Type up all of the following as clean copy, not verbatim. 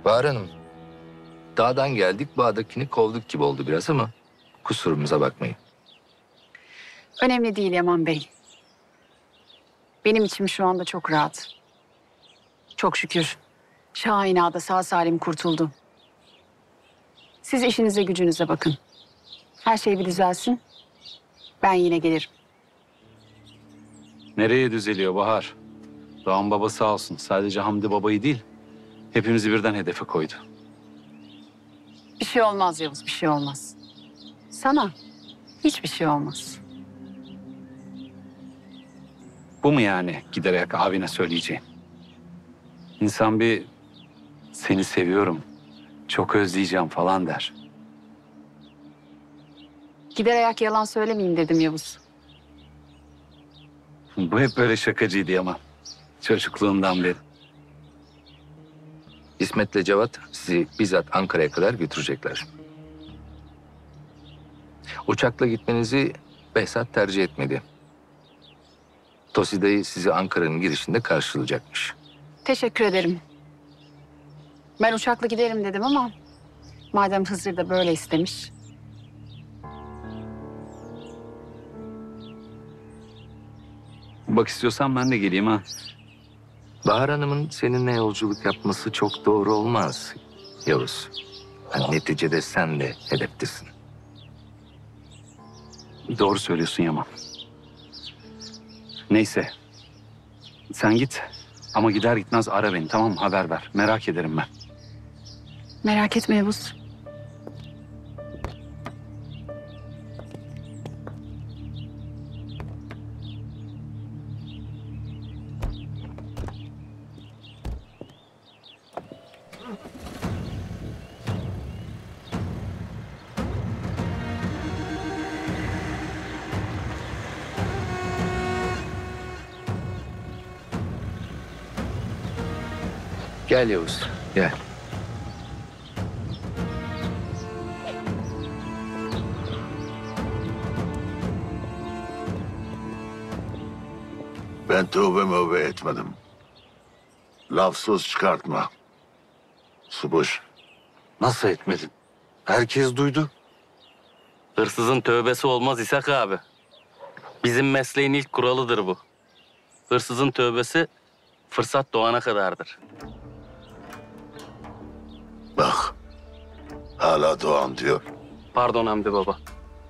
Bahar Hanım, dağdan geldik, bağdakini kovduk gibi oldu biraz ama kusurumuza bakmayın. Önemli değil Yaman Bey. Benim içim şu anda çok rahat. Çok şükür. Şahin Ağa da sağ salim kurtuldu. Siz işinize gücünüze bakın. Her şey bir düzelsin. Ben yine gelirim. Nereye düzeliyor Bahar? Doğan baba sağ olsun. Sadece Hamdi babayı değil, hepimizi birden hedefe koydu. Bir şey olmaz Yavuz, bir şey olmaz. Sana hiçbir şey olmaz. Bu mu yani giderek abine söyleyeceğin? İnsan bir seni seviyorum, çok özleyeceğim falan der. Gider ayak yalan söylemeyeyim dedim Yavuz. Bu hep böyle şakacıydı ama çocukluğundan beri. İsmet'le Cevat sizi bizzat Ankara'ya kadar götürecekler. Uçakla gitmenizi Behzat tercih etmedi. Tosi dayı sizi Ankara'nın girişinde karşılayacakmış. Teşekkür ederim. Ben uçakla giderim dedim ama madem Hızır da böyle istemiş. Bak istiyorsan ben de geleyim ha. Bahar Hanım'ın seninle yolculuk yapması çok doğru olmaz Yavuz. Hani neticede sen de hedeftesin. Doğru söylüyorsun Yaman. Neyse. Sen git ama gider gitmez ara beni, tamam mı? Haber ver. Merak ederim ben. Merak etme Yavuz. Gel Yavuz, gel. Ben tövbe mövbe etmedim. Laf söz çıkartma. Subuş. Nasıl etmedin? Herkes duydu. Hırsızın tövbesi olmaz İshak abi. Bizim mesleğin ilk kuralıdır bu. Hırsızın tövbesi fırsat doğana kadardır. Bak. Hala Doğan diyor. Pardon Hamdi baba.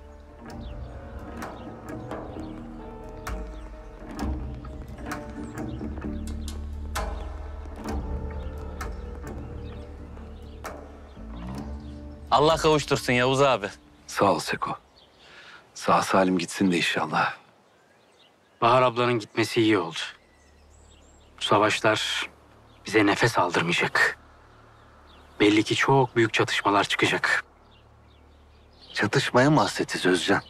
Allah kavuştursun Yavuz abi. Sağ ol Seko. Sağ salim gitsin de inşallah. Bahar ablanın gitmesi iyi oldu. Bu savaşlar bize nefes aldırmayacak. Belli ki çok büyük çatışmalar çıkacak. Çatışmaya mı hasretiz Özcan?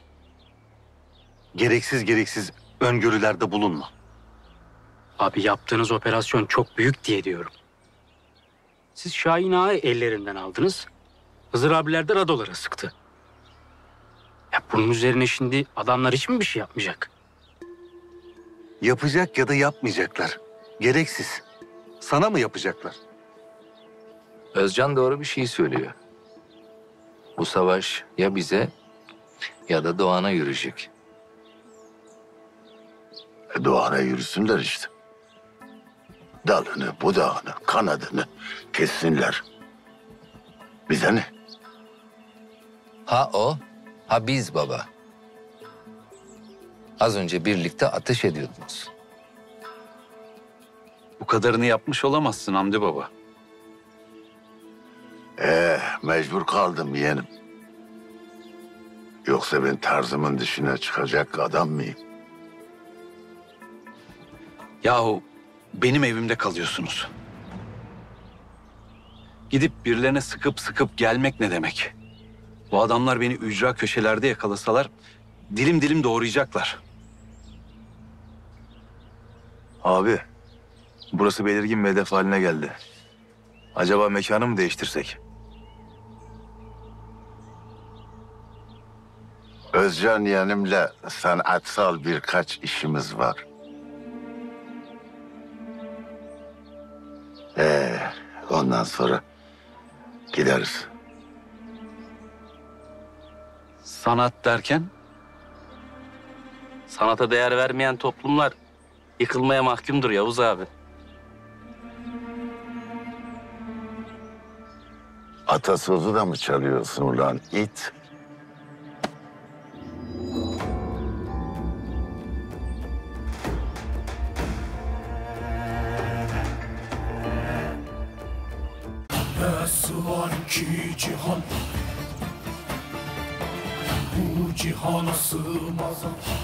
Gereksiz öngörülerde bulunma. Abi yaptığınız operasyon çok büyük diye diyorum. Siz Şahin Ağa'yı ellerinden aldınız. Hızır abiler de radolara sıktı. Ya bunun üzerine şimdi adamlar hiç mi bir şey yapmayacak? Yapacak ya da yapmayacaklar. Gereksiz. Sana mı yapacaklar? Özcan doğru bir şey söylüyor. Bu savaş ya bize ya da Doğan'a yürüyecek. Doğan'a yürüsünler işte. Dalını, budağını, kanadını kessinler. Bize ne? Ha o, ha biz baba. Az önce birlikte ateş ediyordunuz. Bu kadarını yapmış olamazsın Hamdi baba. Mecbur kaldım yeğenim. Yoksa ben tarzımın dışına çıkacak adam mıyım? Yahu benim evimde kalıyorsunuz. Gidip birilerine sıkıp gelmek ne demek? Bu adamlar beni ücra köşelerde yakalasalar dilim dilim doğrayacaklar. Abi, burası belirgin bir hedef haline geldi. Acaba mekanı mı değiştirsek? Özcan yeğenimle sanatsal birkaç işimiz var. Ondan sonra Gideriz. Sanat derken? Sanata değer vermeyen toplumlar yıkılmaya mahkumdur Yavuz abi. Atasözü de mi çalıyorsun ulan it? Nasıl var ki cihan, bu cihana sığmaz.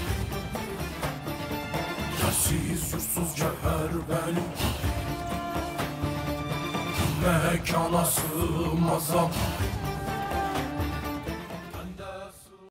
Yersiz yursuz cevher benim, mekana sığmaz.